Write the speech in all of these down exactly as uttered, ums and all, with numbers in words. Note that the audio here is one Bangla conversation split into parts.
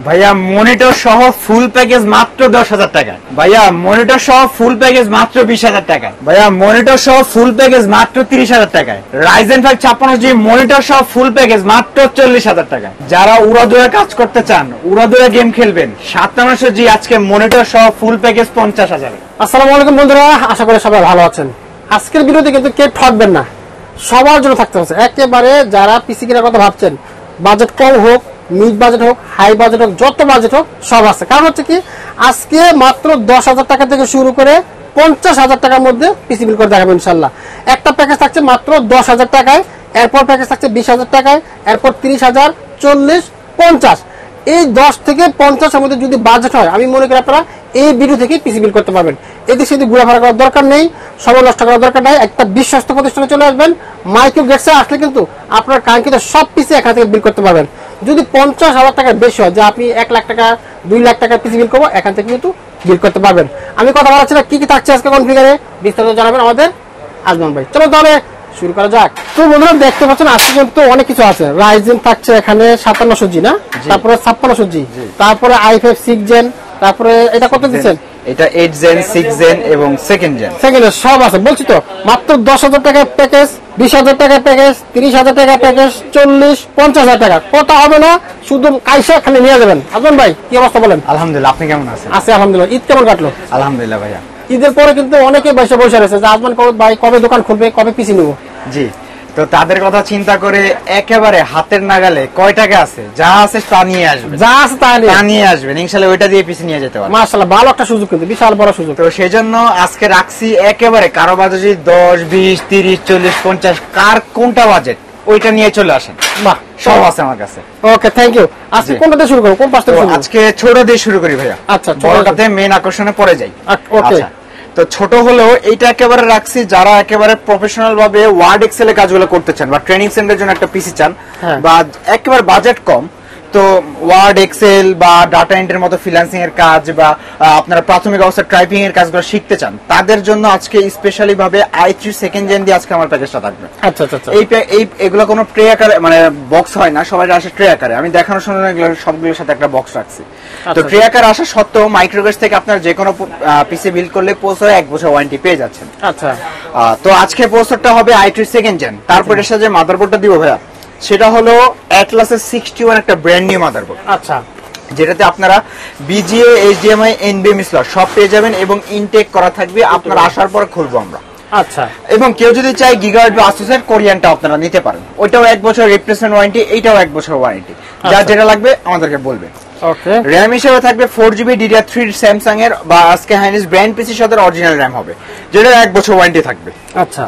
ভাইয়া মনিটর সহ ফুল প্যাকেজ মাত্র দশ হাজার টাকা। ভাইয়া মনিটর সহ ফুল প্যাকেজ মাত্র বিশ হাজার টাকা। ভাইয়া মনিটর সহ ফুল প্যাকেজ মাত্র তিরিশ হাজার টাকায়। রাইজেন ফাইভ ছাপ্পান্ন জি মনিটর সহ ফুল প্যাকেজ মাত্র চল্লিশ হাজার টাকা। যারা উড়াদুরা কাজ করতে চান, উড়াদুরা গেম খেলবেন, সাতান্নশো জি আজকে মনিটর সহ ফুল প্যাকেজ পঞ্চাশ হাজার। আসসালামু আলাইকুম বন্ধুরা, আশা করি সবাই ভালো আছেন। আজকের ভিডিওতে কিন্তু কে ঠকবেন না, সবার জন্য থাকতে হচ্ছে। একেবারে যারা পিসি কেনার কথা ভাবছেন, বাজেট কম হোক, মিড বাজেট হোক, হাই বাজেট হোক, যত বাজেট হোক সব আছে। কারণ হচ্ছে কি, আজকে মাত্র দশ হাজার টাকা থেকে শুরু করে পঞ্চাশ হাজার টাকার মধ্যে পিসি বিল করে দেখাবো ইনশাল্লাহ। একটা প্যাকেজ থাকছে মাত্র দশ হাজার টাকায়, এরপর প্যাকেজ থাকছে বিশ হাজার টাকায়, এরপর তিরিশ হাজার, চল্লিশ, পঞ্চাশ। এই দশ থেকে পঞ্চাশের মধ্যে যদি বাজেট হয়, আমি মনে করি আপনারা এই ভিডিও থেকে পিসি বিল করতে পারবেন। এদিকে সেদিকে ঘোরাফেরা করার দরকার নেই, সময় নষ্ট করার দরকার নাই। একটা বিশ্বস্ত প্রতিষ্ঠানে চলে আসবেন, মাইক্রো গেটসে আসলে কিন্তু আপনার কাঙ্ক্ষিত সব পিসি এখান থেকে বিল করতে পারবেন। যদি পঞ্চাশ হাজার টাকার বেশি হয়, যে আপনি এক লাখ টাকা দুই লাখ টাকার পিসি বিল করবো, এখান থেকে কিন্তু বিল করতে পারবেন। আমি কথা বলাচ্ছি না, কি কি থাকছে আজকে কনফিগারে বিস্তারিত জানাবেন আমাদের আজমান ভাই। চলো তাহলে শুরু করা যাক। তো বন্ধুরা দেখতে পাচ্ছেন আজকে কিন্তু অনেক কিছু আছে। রাইজেন থাকছে এখানে সাতান্নশো জি না, তারপরে ছাপ্পান্নশো জি, তারপরে আই ফাইভ সিক্স জেন, তারপরে এটা কত দিচ্ছেন? এটা এইট জেন, সিক্স জেন এবং সেকেন্ড জেন। সেকেন্ড সব আছে বলছি তো। মাত্র দশ হাজার টাকার প্যাকেজ, বিশ হাজার টাকার প্যাকেজ, তিরিশ হাজার টাকার প্যাকেজ, চল্লিশ, পঞ্চাশ হাজার টাকা। কথা হবে না, শুধু কাইসা খালি নিয়ে যাবেন। আজমান ভাই কি অবস্থা বলেন? আলহামদুলিল্লাহ, আপনি কেমন আছেন? আছে আলহামদুলিল্লাহ। ঈদ কেমন কাটলো? আলহামদুলিল্লাহ ভাইয়া। ঈদের পরে কিন্তু অনেকে বসে বসে রয়েছে যে আজমান ভাই কবে দোকান খুলবে, কবে পিসি নেবো। জি, তো তাদের কথা চিন্তা করে একেবারে হাতের নাগালে কয় টাকা আছে, যা আছে তা নিয়ে আসবেন, যা আছে তা নিয়ে আসবেন, ইনশাআল্লাহ ওইটা দিয়ে পিসি নিয়ে যেতে পারবেন। মাশাআল্লাহ, ভালো একটা সুযোগ, কিন্তু বিশাল বড় সুযোগ। তো সেজন্য আজকে রাখছি একেবারে কারো বাজেট দশ, বিশ, তিরিশ, চল্লিশ, পঞ্চাশ, কার কোনটা বাজেট ওইটা নিয়ে চলে আসেন। বাহ, সব আছে আমার কাছে। Okay, thank you. আজকে কোনটা দিয়ে শুরু করব? কোন পাশটা শুরু? আজকে ছোট দিয়ে শুরু করি ভাইয়া। আচ্ছা, বড়টাতে মেইন আকর্ষণে পড়ে যাই। ওকে, তো ছোট হলো এইটা একেবারে রাখছি যারা একেবারে প্রফেশনাল ভাবে ওয়ার্ড এক্সেল এর কাজগুলো করতে চান, বা ট্রেনিং সেন্টারের জন্য একটা পিসি চান, বা একেবারে বাজেট কম, তো ওয়ার্ড এক্সেল বা ডাটা এন্ট্রির মতো ফ্রিল্যান্সিং এর কাজ, বা আপনারা প্রাথমিক অবস্থায় টাইপিং এর কাজগুলো শিখতে চান, তাদের জন্য আজকে স্পেশালি ভাবে আই থ্রি সেকেন্ড জেন দিয়ে আজকে আমার প্যাকেজটা থাকবে। আচ্ছা আচ্ছা। এই এই এগুলো কোনো ট্রে আকারে, মানে বক্স হয় না, সবাই আসে ট্রে আকারে। আমি দেখানোর সময় এগুলো সবগুলোর সাথে একটা বক্স রাখছি। তো ট্রে আকারে আসা সত্ত্বেও মাইক্রোগেজ থেকে আপনার যে কোনো পিসি বিল্ড করলে পৌঁছে এক বছর ওয়ারেন্টি পেয়ে যাচ্ছেন। আচ্ছা, তো আজকে প্রসেসরটা হবে আই থ্রি সেকেন্ড জেন। তারপর এর সাথে যে মাদারবোর্ডটা দিব ভাইয়া, সেটা হলো অ্যাটলাসের সিক্সটি ওয়ান, একটা ব্র্যান্ড নিউ মাদারবোর্ড। আচ্ছা, যেটাতে আপনারা বিজিএ, এইচডিএমআই, এনবিএমই স্লট সব পেয়ে যাবেন এবং ইনটেক করা থাকবে। আপনারা আসার পর খুলবো আমরা। আচ্ছা, এবং কেউ যদি চাই গিগাবাইট বা আসুসের কোরিয়ানটা আপনারা নিতে পারেন, ওইটাও এক বছর রিপ্লেসমেন্ট ওয়ারেন্টি, এইটাও এক বছর ওয়ারেন্টি। যার যেটা লাগবে আমাদেরকে বলবে। ওকে, র্যাম হিসেবে থাকবে four GB DDR three Samsung এর বা আজকে হাইনিস ব্র্যান্ড পিসির সাথে অরিজিনাল র্যাম হবে, যেটা এক বছর ওয়ারেন্টি থাকবে। আচ্ছা,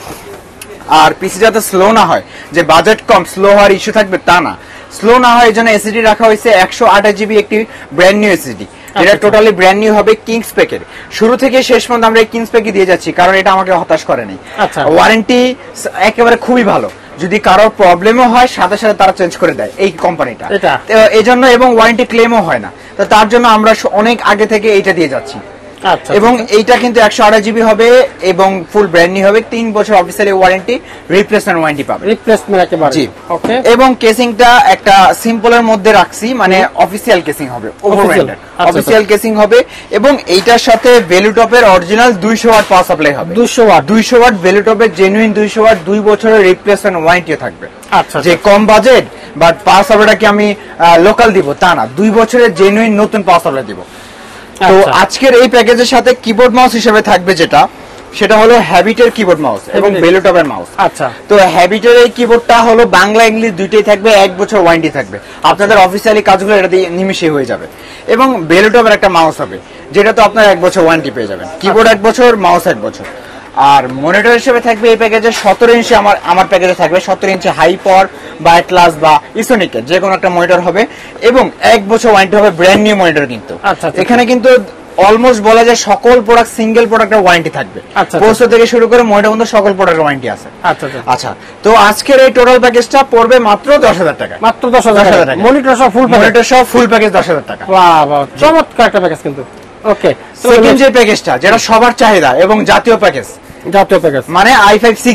আর পিসি যাতে স্লো না হয়, যে বাজেট কম স্লো হওয়ার ইস্যু থাকবে তা না, স্লো না হয় এই জন্য এসএসডি রাখা হয়েছে একশো আঠাশ জিবি একটি ব্র্যান্ড নিউ এসএসডি, যেটা টোটালি ব্র্যান্ড নিউ হবে কিংস প্যাকের। শুরু থেকে শেষ পর্যন্ত আমরা এই কিংস প্যাকে দিয়ে যাচ্ছি, কারণ এটা আমাকে হতাশ করে নাই। ওয়ারেন্টি একেবারে খুবই ভালো, যদি কারোর প্রবলেমও হয় সাথে সাথে তারা চেঞ্জ করে দেয় এই কোম্পানিটা, এই জন্য। এবং ওয়ারেন্টি ক্লেমও হয় না, তো তার জন্য আমরা অনেক আগে থেকে এইটা দিয়ে যাচ্ছি। এবং এইটা কিন্তু একশো আঠাশ জিবি হবে এবং ফুল ব্র্যান্ড নিউ হবে, তিন বছর অফিসিয়ালি ওয়ারেন্টি, রিপ্লেসমেন্ট ওয়ারেন্টি পাবে। রিপ্লেসমেন্ট একেবারে, জি। ওকে, এবং কেসিংটা একটা সিম্পলের মধ্যে রাখছি, মানে অফিসিয়াল কেসিং হবে, ওভারওয়েন্ডেড অফিসিয়াল কেসিং হবে। এবং এইটার সাথে ভ্যালুটপের অরিজিনাল দুইশো ওয়াট পাওয়ার সাপ্লাই হবে। দুইশো ওয়াট দুইশো ওয়াট ভ্যালুটপের জেনুইন দুইশো ওয়াট, দুই বছরের রিপ্লেসমেন্ট ওয়ারেন্টি থাকবে। আচ্ছা, যে কম বাজেট বা পাওয়ার সাপ্লাইটা কি আমি লোকাল দিব তা না, দুই বছরের জেনুইন নতুন পাওয়ার সাপ্লাই দিব। তো আজকের এই প্যাকেজের সাথে কিবোর্ড মাউস হিসেবে থাকবে যেটা, সেটা হলো হ্যাবিটের কিবোর্ড মাউস এবং ভেলোটপের মাউস। আচ্ছা, তো হ্যাবিটের এই কিবোর্ডটা হলো বাংলা ইংলিশ দুইটাই থাকবে, এক বছর ওয়ারেন্টি থাকবে, আপনাদের অফিসিয়ালি কাজগুলো এটা দিয়ে নিমিশে হয়ে যাবে। এবং ভেলোটপের একটা মাউস হবে, যেটা তো আপনার এক বছর ওয়ারেন্টি পেয়ে যাবেন, কিবোর্ড এক বছর, মাউস এক বছর। আর মনিটর হিসেবে থাকবে এই প্যাকেজে সতেরো ইঞ্চি, আমার আমার প্যাকেজে থাকবে সতেরো ইঞ্চি হাই পাওয়ার বা অ্যাটলাস বা ইসোনিকের যে কোনো একটা মনিটর হবে, এবং এক বছর ওয়ারেন্টি হবে, ব্র্যান্ড নিউ মনিটর। কিন্তু এখানে কিন্তু অলমোস্ট বলা যায় সকল প্রোডাক্ট সিঙ্গেল প্রোডাক্টের ওয়ারেন্টি থাকবে, পোস্টার থেকে শুরু করে মনিটর পর্যন্ত সকল প্রোডাক্টের ওয়ারেন্টি আছে। আচ্ছা আচ্ছা, তো আজকের এই টোটাল প্যাকেজটা পড়বে মাত্র দশ হাজার টাকা। মাত্র দশ হাজার টাকা, মনিটর সহ ফুল মনিটর সহ ফুল প্যাকেজ দশ হাজার টাকা। বাহ বাহ, চমৎকার একটা প্যাকেজ কিন্তু। ওকে, সেকেন্ড যে প্যাকেজটা, যেটা সবার চাহিদা এবং জাতীয় প্যাকেজ, জাতীয় প্যাকেজ মানে আই ফাইভ সিক্স জেন,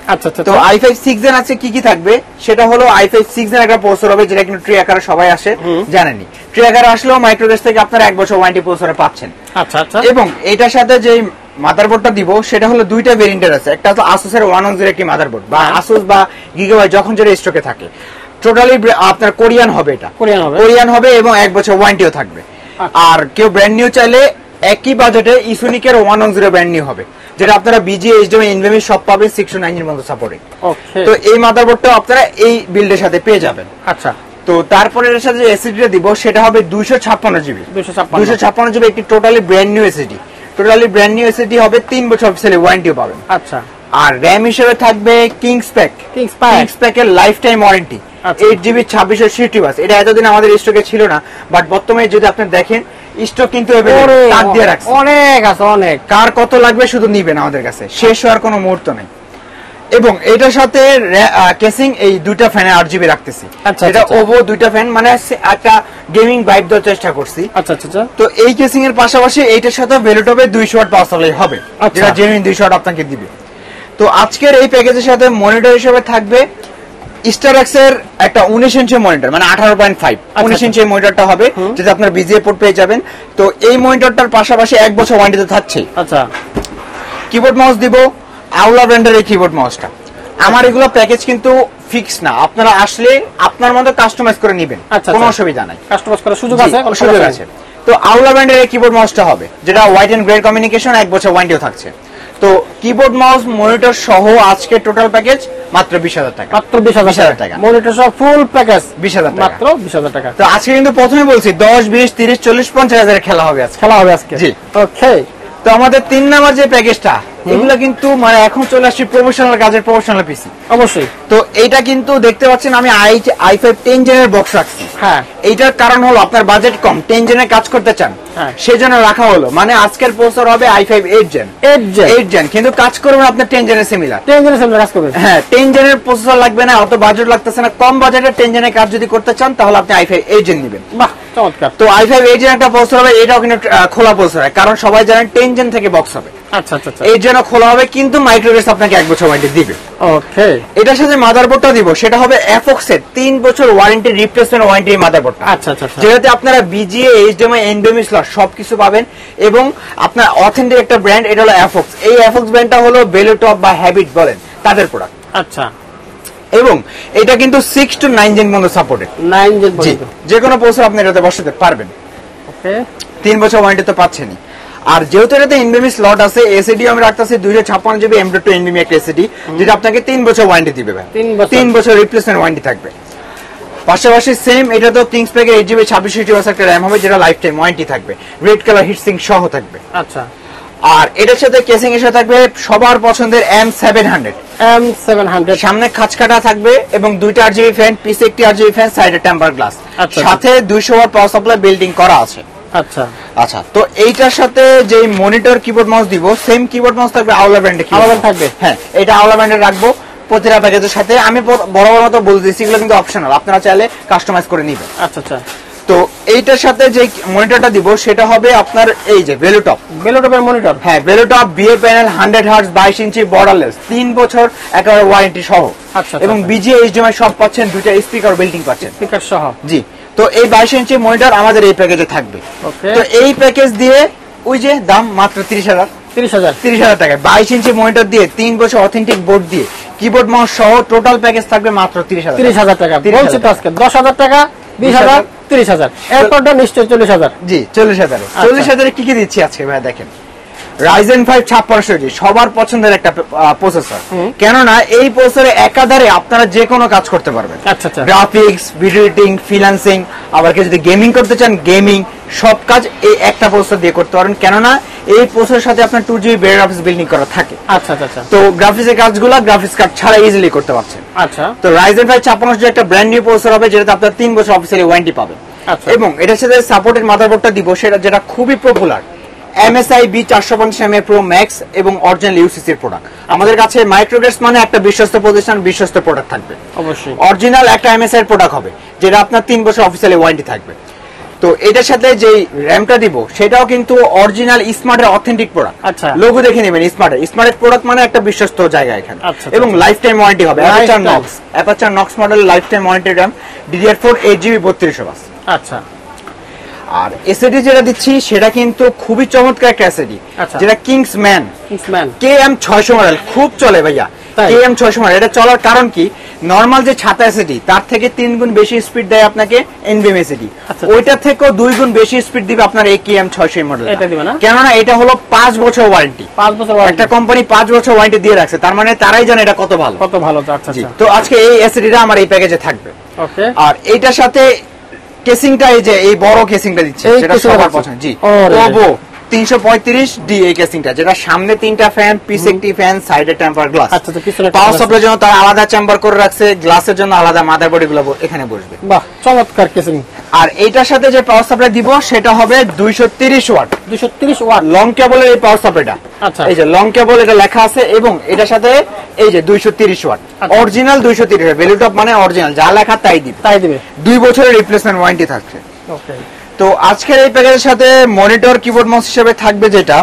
আচ্ছা আচ্ছা। তো আই ফাইভ সিক্স জেন আছে কি কি থাকবে সেটা হলো আই ফাইভ সিক্স জেন একটা প্রসেসর হবে যেটা কিন্তু ট্রি আকারে সবাই আসে জানেনই। ট্রি আকারে আসলেও মাইক্রোগেস থেকে আপনারা এক বছর ওয়ারেন্টি প্রসেসরে পাচ্ছেন। আচ্ছা আচ্ছা। এবং এটার সাথে যে মাদারবোর্ডটা দিব সেটা হলো দুইটা ভেরিয়েন্টের আছে, একটা হলো Asus এর ওয়ান ওয়ান জিরো একটি মাদারবোর্ড বা Asus বা গিগাবাইট যখন যেটা স্টকে থাকে, টোটালি আপনার কোরিয়ান হবে, এটা কোরিয়ান হবে কোরিয়ান হবে এবং এক বছর ওয়ারেন্টিও থাকবে। আর কেউ ব্র্যান্ড নিউ চাইলে একই বাজেটে ইসোনিকের one one zero brand new হবে, যেটা আপনারা বিজিএ, এইচডিএমআই, এনভিএমই সব পাবেন সিক্সশো নাইনটির মতো সাপোর্টে। ওকে। তো এই মাদারবোর্ডটা আপনারা এই বিল্ডের সাথে পেয়ে যাবেন। আচ্ছা। তো তারপরে এর সাথে যে এসএসডিটা দিব সেটা হবে দুইশো ছাপ্পান্ন জিবি। দুইশো ছাপ্পান্ন জিবি একটি totally brand new SSD. Totally brand new SSD হবে তিন বছর অফিসিয়ালি ওয়ারেন্টিও পাবেন। আচ্ছা। আর র‍্যাম হিসেবে থাকবে Kings pack. Kings pack Kings প্যাকের life time warranty eight GB ছাব্বিশশো ছিয়াশি বাস। এটা এতদিন আমাদের স্টকে ছিল না, বাট বর্তমানে যদি আপনি দেখেন স্টক কিন্তু তাক দিয়ে রাখছে, অনেক আছে অনেক। কার কত লাগবে শুধু নিবেন আমাদের কাছে, শেষ হওয়ার কোনো মুহূর্ত নেই। এবং এটার সাথে কেসিং এই দুইটা ফ্যানে আট জিবি রাখতেছি। এটা ওভো দুইটা ফ্যান মানে একটা গেমিং ভাইব দেওয়ার চেষ্টা করছি। আচ্ছা আচ্ছা। তো এই কেসিং এর পাশাপাশি এইটার সাথে ভেলোটপে দুইশো ওয়াট পাওয়ার সাপ্লাই হবে, যেটা জেনুইন দুইশো ওয়াট আপনাকে দিবে। তো আজকের এই প্যাকেজের সাথে মনিটর হিসেবে থাকবে স্টারএক্স এর একটা উনিশ ইঞ্চি মনিটর, মানে আঠারো পয়েন্ট ফাইভ উনিশ ইঞ্চি মনিটরটা হবে, যেটা আপনার বিজিএ পোর্ট পেয়ে যাবেন। তো এই মনিটরটার পাশাপাশি এক বছর ওয়ারেন্টিতে থাকছে। আচ্ছা। কিবোর্ড মাউস দিব আউলা ব্র্যান্ডের এই কিবোর্ড মাউসটা। আমার এগুলো প্যাকেজ কিন্তু ফিক্স না, আপনারা আসলে আপনার মতো কাস্টমাইজ করে নেবেন, কোনো অসুবিধা নাই, কাস্টমাইজ করার সুযোগ আছে, সুযোগ আছে। তো আউলা ব্র্যান্ডের এই কিবোর্ড মাউসটা হবে, যেটা হোয়াইট এন্ড গ্রে কমিউনিকেশন, এক বছর ওয়ারেন্টিও থাকছে। তো কিবোর্ড মাউস মনিটর সহ আজকে টোটাল প্যাকেজ মাত্র বিশ হাজার টাকা। মাত্র বিশ হাজার টাকা মনিটর সহ ফুল প্যাকেজ বিশ হাজার টাকা, মাত্র বিশ হাজার টাকা। তো আজকে কিন্তু প্রথমে বলছি দশ, বিশ, তিরিশ, চল্লিশ, পঞ্চাশ হাজারের খেলা হবে আজকে, খেলা হবে আজকে। জি ওকে। তো আমাদের তিন নাম্বার যে প্যাকেজটা, এগুলো কিন্তু মানে এখন চলে আসছে প্রফেশনাল কাজের প্রফেশনাল পিসি অবশ্যই। তো এইটা কিন্তু দেখতে পাচ্ছেন আমি আই আই ফাইভ টেন জেনের বক্স রাখছি। হ্যাঁ, এইটার কারণ হলো আপনার বাজেট কম, টেন জেনের কাজ করতে চান, সেজন্য রাখা হলো। মানে আজকের প্রসেসর হবে I five eight gen, eight gen কিন্তু কাজ করবেন আপনার টেন জেনের সিমিলার, টেন জেনের সিমিলার কাজ করবেন। হ্যাঁ, টেন জেনের প্রসেসর লাগবে না, অত বাজেট লাগতেছে না, কম বাজেটে টেন জেনের কাজ যদি করতে চান তাহলে আপনি আই ফাইভ এইট জেন নেবেন। বাহ চমৎকার। তো আই ফাইভ এইট জেন একটা প্রসেসর হবে, এটাও কিন্তু খোলা প্রসেসর, কারণ সবাই জানেন টেন জেন থেকে বক্স হবে। আচ্ছা আচ্ছা। এইট জেন খোলা হবে, কিন্তু মাইক্রোগেস আপনাকে এক বছর ওয়ারেন্টি দিবে। ওকে। এটার সাথে মাদারবোর্ডটা দিব, সেটা হবে এফএক্স এর তিন বছর ওয়ারেন্টি, রিপ্লেসমেন্ট ওয়ারেন্টি মাদারবোর্ডটা। আচ্ছা আচ্ছা। যেটাতে আপনারা বিজিএ, এইচডিএমআই, এনভিএমই স্লট সবকিছু পাবেন এবং আপনার অথেন্টিক একটা ব্র্যান্ড, এটা হলো এফএক্স। এই এফএক্স ব্র্যান্ডটা হলো বেলোটপ বা হ্যাবিট বলেন তাদের প্রোডাক্ট। আচ্ছা। এবং এটা কিন্তু সিক্স টু নাইন জেন পর্যন্ত সাপোর্টেড, নাইন জেন পর্যন্ত যে কোনো প্রসেসর আপনি এটাতে বসাতে পারবেন। ওকে। তিন বছর ওয়ারেন্টি তো পাচ্ছেনই। আর যেহেতু এটাতে এনভিএমই স্লট আছে, এসএডি আমি রাখতেছি দুইশো ছাপ্পান্ন GB M dot two NVMe একটা এসএডি, যেটা আপনাকে তিন বছর ওয়ারেন্টি দিবে ভাই, তিন বছর রিপ্লেসমেন্ট ওয়ারেন্টি থাকবে। পাশাপাশি সেম এটা তো কিংস প্যাকের এইট জিবি ছাব্বিশ জিবি একটা র্যাম হবে, যেটা লাইফ টাইম ওয়ারেন্টি থাকবে, রেড কালার হিটসিং সহ থাকবে। আচ্ছা। আর এটার সাথে কেসিং এর সাথে থাকবে সবার পছন্দের M seven hundred, M seven hundred সামনে খাঁচকাটা থাকবে এবং দুইটা আট জিবি ফ্যান, পিছে একটি আট জিবি ফ্যান, সাইডে টেম্পার গ্লাস, সাথে দুইশো ওয়াট পাওয়ার সাপ্লাই বিল্ডিং করা আছে। আচ্ছা আচ্ছা। তো এইটার সাথে যে মনিটর কিবোর্ড মাউস দিব, সেম কিবোর্ড মাউস থাকবে আউলা ব্র্যান্ডের কিবোর্ড থাকবে। হ্যাঁ, এটা আউলা ব্র্যান্ডের রাখবো প্রতিটা প্যাকেজের সাথে। আমি বরাবর মতো বলে দিচ্ছি, এগুলো কিন্তু অপশনাল, আপনারা চাইলে কাস্টমাইজ করে নেবেন। আচ্ছা আচ্ছা। তো এইটার সাথে যে মনিটরটা দিব সেটা হবে আপনার এই যে বেলোটপ, বেলোটপের মনিটর। হ্যাঁ, ValueTop VA panel, hundred hertz, বাইশ ইঞ্চি বর্ডারলেস, তিন বছর একেবারে ওয়ারেন্টি সহ। আচ্ছা। এবং বিজিএ, এইচডিএমআই সব পাচ্ছেন, দুইটা স্পিকার বিল্ডিং পাচ্ছেন, স্পিকার সহ। জি। তো এই বাইশ ইঞ্চি মনিটর আমাদের এই প্যাকেজে থাকবে। তো এই প্যাকেজ দিয়ে ওই যে দাম মাত্র তিরিশ হাজার, তিরিশ হাজার তিরিশ হাজার টাকা, বাইশ ইঞ্চি মনিটর দিয়ে, তিন বছর অথেন্টিক বোর্ড দিয়ে, কিবোর্ড মাউস সহ টোটাল প্যাকেজ থাকবে মাত্র তিরিশ হাজার, তিরিশ হাজার টাকা। বলছি তো আজকে দশ হাজার টাকা, বিশ হাজার, তিরিশ হাজার, এরপরটা নিশ্চয়ই চল্লিশ হাজার। জি, চল্লিশ হাজার। চল্লিশ হাজারে কি কি দিচ্ছি আজকে ভাই দেখেন। রাইজেন ফাইভ ছাপ্পান্নশো জি সবার পছন্দের একটা প্রসেসর, কেননা এই প্রসেসরে একাধারে আপনারা যে কোনো কাজ করতে পারবেন। আচ্ছা আচ্ছা। গ্রাফিক্স, ভিডিও এডিটিং, ফ্রিল্যান্সিং, আবার কেউ যদি গেমিং করতে চান গেমিং, সব কাজ এই একটা প্রসেসর দিয়ে করতে পারবেন, কেননা এই প্রসেসরের সাথে আপনার টু জিবি বেয়ার গ্রাফিক্স বিল্ডিং করা থাকে। আচ্ছা আচ্ছা। তো গ্রাফিক্সের কাজগুলো গ্রাফিক্স কার্ড ছাড়া ইজিলি করতে পারছেন। আচ্ছা। তো রাইজেন ফাইভ ছাপ্পান্নশো জি একটা ব্র্যান্ড নিউ প্রসেসর হবে, যেটাতে আপনার তিন বছর অফিসিয়ালি ওয়ারেন্টি পাবেন। এবং এটার সাথে সাপোর্টেড মাদারবোর্ডটা দিব, সেটা যেটা খুবই পপুলার, এমএসআই বি চারশো পঞ্চাশ এম এ প্রো ম্যাক্স এবং অরিজিনাল ইউসিসির প্রোডাক্ট। আমাদের কাছে মাইক্রোগেটস মানে একটা বিশ্বস্ত প্রতিষ্ঠান, বিশ্বস্ত প্রোডাক্ট থাকবে অবশ্যই। অরিজিনাল একটা এমএসআই প্রোডাক্ট হবে, যেটা আপনার তিন বছর অফিসিয়ালি ওয়ারেন্টি থাকবে। তো এটার সাথে যে র্যামটা দিব সেটাও কিন্তু অরিজিনাল স্মার্টের অথেন্টিক প্রোডাক্ট। আচ্ছা, লোগো দেখে নেবেন স্মার্টের। স্মার্টের প্রোডাক্ট মানে একটা বিশ্বস্ত জায়গা এখানে। এবং লাইফ টাইম ওয়ারেন্টি হবে। Apacer NOX Apacer NOX model life time warranty RAM D D R four eight GB বত্রিশশো বাস। আচ্ছা, আর এসএডি যেটা দিচ্ছি সেটা কিন্তু খুবই চমৎকার একটা এসএডি, যেটা কিংসম্যান কিংসম্যান কে এম ছয়শো মডেল। খুব চলে ভাইয়া কে এম ছয়শো মডেল। এটা চলার কারণ কি, নরমাল যে ছাতা এসএডি তার থেকে তিন গুণ বেশি স্পিড দেয় আপনাকে এনভিএম এসএডি, ওইটা থেকেও দুই গুণ বেশি স্পিড দিবে আপনার এই কে এম ছয়শো মডেল। কেননা এটা হলো পাঁচ বছর ওয়ারেন্টি। পাঁচ বছর একটা কোম্পানি পাঁচ বছর ওয়ারেন্টি দিয়ে রাখছে, তার মানে তারাই জানে এটা কত ভালো কত ভালো। তো আজকে এই এসএডিটা আমার এই প্যাকেজে থাকবে। আর এইটার সাথে কেসিংটা এই যে এই বড় কেসিংটা দিচ্ছে, যেটা সবার পছন্দ। জি, ওভো তিনশো পঁয়ত্রিশ ডি এই কেসিংটা, যেটা সামনে তিনটা ফ্যান, পিছে একটি ফ্যান, সাইডে টেম্পার গ্লাস। আচ্ছা, তো পিছনে পাওয়ার সাপ্লাইয়ের জন্য তার আলাদা চেম্বার করে রাখছে, গ্লাসের জন্য আলাদা মাদারবোর্ড গুলো এখানে বসবে। বাহ, চমৎকার কেসিং। আর এইটার সাথে যে পাওয়ার সাপ্লাই দিব সেটা হবে দুইশো তিরিশ ওয়াট। দুইশো তিরিশ ওয়াট লং কেবলের এই পাওয়ার সাপ্লাইটা। আচ্ছা, এই যে লং কেবল এটা লেখা আছে, এবং এটার সাথে এই যে দুইশো তিরিশ ওয়াট অরিজিনাল দুইশো তিরিশ ভ্যালু টপ মানে অরিজিনাল, যা লেখা তাই দিবে তাই দিবে দুই বছরের রিপ্লেসমেন্ট ওয়ারেন্টি থাকছে। ওকে, তো আজকের এই প্যাকেজের সাথে মনিটর কিবোর্ড মাউস হিসেবে থাকবে যেটা,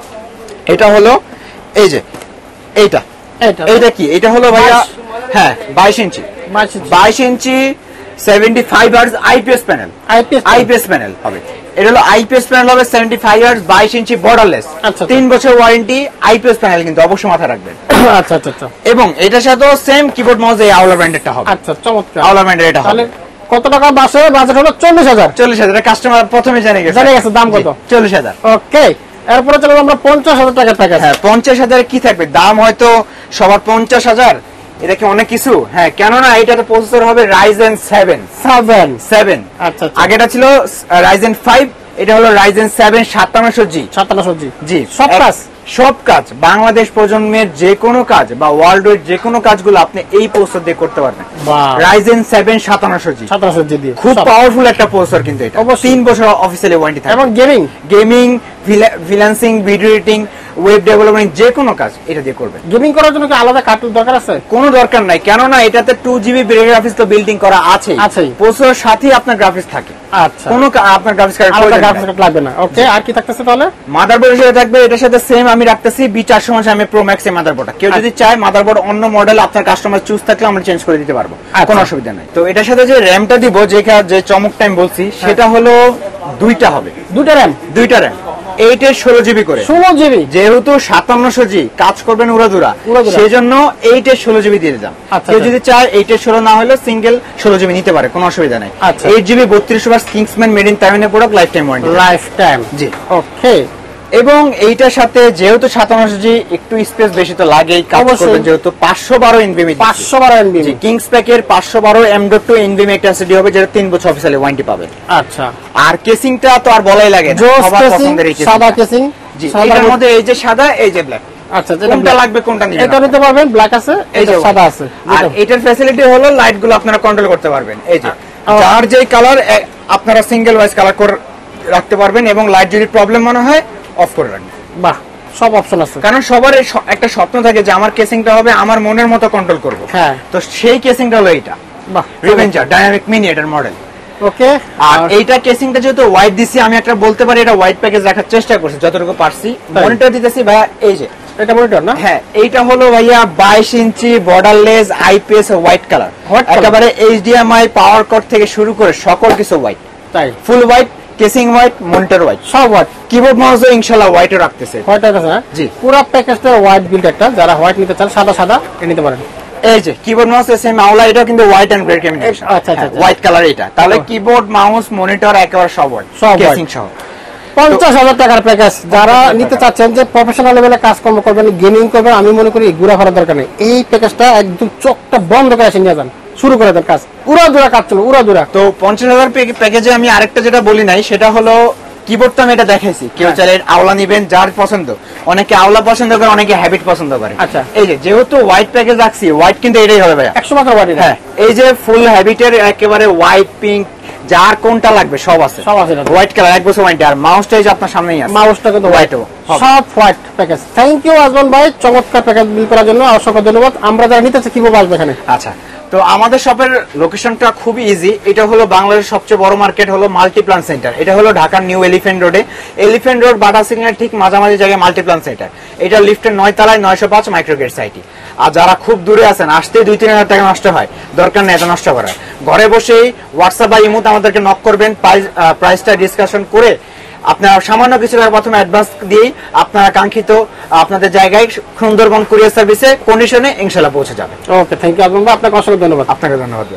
এটা হলো এই যে এইটা এইটা কি, এটা হলো ভাইয়া হ্যাঁ বাইশ ইঞ্চি বাইশ inch seventy five hertz IPS panel. IPS IPS panel হবে। এটা হলো আইপিএস প্যানেল হবে সেভেন্টি ফাইভ হার্জ বাইশ ইঞ্চি বর্ডারলেস। তিন বছর ওয়ারেন্টি আইপিএস প্যানেল, কিন্তু অবশ্যই মাথায় রাখবেন। আচ্ছা আচ্ছা, এবং এটার সাথেও সেম কিবোর্ড মাউস এই আওলা ব্র্যান্ডেরটা হবে। আচ্ছা, চমৎকার। আওলা ব্র্যান্ডের এটা হবে। কত টাকা বাসে? বাজেট হলো চল্লিশ হাজার। চল্লিশ হাজার কাস্টমার প্রথমে জেনে গেছে জেনে গেছে দাম কত? চল্লিশ হাজার। ওকে, এরপরে চলো আমরা পঞ্চাশ হাজার টাকার প্যাকেজ। হ্যাঁ, পঞ্চাশ হাজারে কি থাকবে? দাম হয়তো সবার পঞ্চাশ হাজার, এটা কি অনেক কিছু? হ্যাঁ, কেননা এটাতে প্রসেসর হবে রাইজেন সেভেন সেভেন সেভেন। আচ্ছা, আগেটা ছিল রাইজেন ফাইভ, এটা হলো রাইজেন সেভেন সাতান্নশো জি। সাতান্নশো জি জি সব কাজ সব কাজ বাংলাদেশ প্রজন্মের যে কোনো কাজ বা ওয়ার্ল্ড ওয়াইড যে কোনো কাজগুলো আপনি এই প্রসেসর দিয়ে করতে পারবেন। রাইজেন সেভেন সাতান্নশো জি সাতান্নশো জি দিয়ে খুব পাওয়ারফুল একটা প্রসেসর, কিন্তু এটা তিন বছর অফিসিয়ালি ওয়ারেন্টি থাকে। এবং gaming gaming freelancing, video editing, web development যে কোনো কাজ এটা দিয়ে করবে। গেমিং করার জন্য কি আলাদা কার্ড দরকার আছে? কোনো দরকার নাই, কেননা এটাতে টু জিবি গ্রাফিক্স তো বিল্ডিং করা আছে। প্রসেসরের সাথেই আপনার গ্রাফিক্স থাকে। আচ্ছা, কোনো আপনার গ্রাফিক্স কার্ড লাগবে না। ওকে, আর কি থাকতেছে তাহলে? মাদারবোর্ড হিসেবে থাকবে এটার সাথে সেম আমি রাখতেছি বি চারশো আমি প্রো ম্যাক্স এর মাদারবোর্ডটা। কেউ যদি চায় মাদারবোর্ড অন্য মডেল আপনার কাস্টমার চুজ থাকলে আমরা চেঞ্জ করে দিতে পারবো, কোনো অসুবিধা নাই। তো এটার সাথে যে র্যামটা দিব, যে চমক টাইম বলছি, সেটা হলো দুইটা হবে। দুইটা র্যাম দুইটা র্যাম এইট এর ষোলো জিবি করে। ষোলো জিবি যেহেতু সাতান্নশো জি কাজ করবেন উড়াদুরা, সেই জন্য এইট এর ষোলো জিবি দিয়ে দিলাম। কেউ যদি চায় এইট এর ষোলো না হলে সিঙ্গেল ষোলো জিবি নিতে পারে, কোনো অসুবিধা নাই। এইট জিবি বত্রিশশো বাস কিংসম্যান মেড ইন তাইওয়ানের product, life time warranty. Life time জি। ওকে, এবং এইটার সাথে যেহেতু সাতান্নশো জি একটু স্পেস বেশি তো লাগেই, কাজ করবেন যেহেতু পাঁচশো বারো এনভিএম পাঁচশো বারো এনভিএম কিংস প্যাকের পাঁচশো বারো এম ডট টু এনভিএম একটা এসএসডি হবে, যেটা তিন বছর অফিসিয়ালি ওয়ারেন্টি পাবে। আচ্ছা, আর কেসিংটা তো আর বলাই লাগে না, সবার পছন্দের এই সাদা কেসিং। জি, এর মধ্যে এই যে সাদা, এই যে ব্ল্যাক। আচ্ছা, কোনটা লাগবে কোনটা নিবেন? এটা নিতে পারবেন, ব্ল্যাক আছে, এই যে সাদা আছে। আর এটার ফ্যাসিলিটি হলো লাইট গুলো আপনারা কন্ট্রোল করতে পারবেন। এই যে যার যেই কালার আপনারা সিঙ্গেল ওয়াইজ কালার করে রাখতে পারবেন, এবং লাইট যদি প্রবলেম মনে হয় অফ করে রাখবেন। বাহ, সব অপশন আছে। কারণ সবার একটা স্বপ্ন থাকে যে আমার কেসিংটা হবে আমার মনের মতো কন্ট্রোল করব। হ্যাঁ, তো সেই কেসিংটা হলো এইটা। বাহ, রিভেঞ্জার ডাইনামিক মিনি এটার মডেল। ওকে, আর এইটা কেসিংটা যেহেতু হোয়াইট দিছি, আমি একটা বলতে পারি এটা হোয়াইট প্যাকেজ রাখার চেষ্টা করছি যতটুকু পারছি। মনিটর দিতেছি ভাইয়া, এই যে এটা মনিটর না? হ্যাঁ, এইটা হলো ভাইয়া বাইশ inch borderless IPS white colour, একেবারে এইচডিএমআই পাওয়ার কট থেকে শুরু করে সকল কিছু হোয়াইট। তাই full white, casing white, monitor white, সব হোয়াইট। কিবোর্ড মাউসও ইনশাআল্লাহ হোয়াইটে রাখতেছে। হোয়াইট আছে না? জি, পুরো প্যাকেজটা হোয়াইট বিল্ড একটা। যারা হোয়াইট নিতে চান সাদা সাদা নিতে পারেন। এই যে কিবোর্ড মাউস এসএম আওলা, এটা কিন্তু হোয়াইট এন্ড গ্রে কম্বিনেশন। আচ্ছা আচ্ছা, হোয়াইট কালার এটা। তাহলে কিবোর্ড মাউস মনিটর একেবারে সব হোয়াইট, সব কেসিং সহ। পঞ্চাশ হাজার টাকার প্যাকেজ যারা নিতে চাচ্ছেন, যে প্রফেশনাল লেভেলে কাজকর্ম করবেন, গেমিং করবেন, আমি মনে করি ঘুরা ফেরার দরকার নেই। এই প্যাকেজটা একদম চোখটা বন্ধ করে এসে নিয়ে যান, শুরু করে দেন কাজ, উড়া দুরা কাজ চলো, উড়া দুরা। তো পঞ্চাশ হাজার প্যাকেজে আমি আরেকটা যেটা বলি নাই, সেটা হলো কিবোর্ড তো আমি এটা দেখাইছি। কেউ চাইলে আওলা নিবেন, যার পছন্দ। অনেকে আওলা পছন্দ করে, অনেকে হ্যাবিট পছন্দ করে। আচ্ছা, এই যে যেহেতু হোয়াইট প্যাকেজ রাখছি, হোয়াইট কিন্তু এটাই হবে ভাইয়া, একশো টাকা হোয়াইট। হ্যাঁ, এই যে ফুল হ্যাবিটের একেবারে হোয়াইট, পিঙ্ক, যার কোনটা লাগবে সব আছে, সব আছে। হোয়াইট কালার এক বছর ওয়ারেন্টি। আর মাউসটা এই যে আপনার সামনেই আছে, মাউসটা কিন্তু হোয়াইট, সব white package. Thank you Azman ভাই, চমৎকার প্যাকেজ বিল করার জন্য অসংখ্য ধন্যবাদ। আমরা যারা নিতে চাই কিভাবে আসবে এখানে? আচ্ছা, তো আমাদের শপের লোকেশনটা খুবই ইজি। এটা হলো বাংলাদেশের সবচেয়ে বড় মার্কেট হলো মাল্টিপ্লান সেন্টার। এটা হলো ঢাকার new elephant road, elephant road Bata signal ঠিক মাঝামাঝি জায়গায় মাল্টিপ্লান সেন্টার। এটা লিফটের নয় তলায় নয়শো পাঁচ মাইক্রোগেট সাইটি। আর যারা খুব দূরে আছেন, আসতে দুই তিন হাজার টাকা নষ্ট হয়, দরকার নেই এত নষ্ট করার। ঘরে বসেই হোয়াটসঅ্যাপ বা ইমোতে আমাদেরকে নক করবেন, প্রাইসটা ডিসকাশন করে আপনারা সামান্য কিছু টাকা প্রথমে অ্যাডভান্স দিয়ে আপনারা কাঙ্ক্ষিত আপনাদের জায়গায় সুন্দরবন কুরিয়ার সার্ভিসে কন্ডিশনে ইনশাআল্লাহ পৌঁছে যাবে। ওকে, থ্যাংক ইউ আজম ভাই, আপনাকে অসংখ্য ধন্যবাদ। আপনাকে ধন্যবাদ।